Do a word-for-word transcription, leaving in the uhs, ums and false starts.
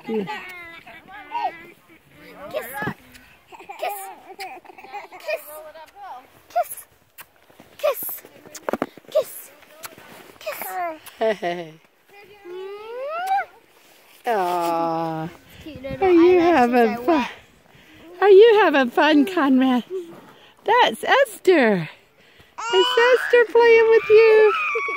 Good. Kiss. Kiss. Kiss. Kiss. Kiss. Kiss. Kiss. Hey. Aww. Are you having fun? Are you having fun, Conrad? That's Esther. Is Esther playing with you?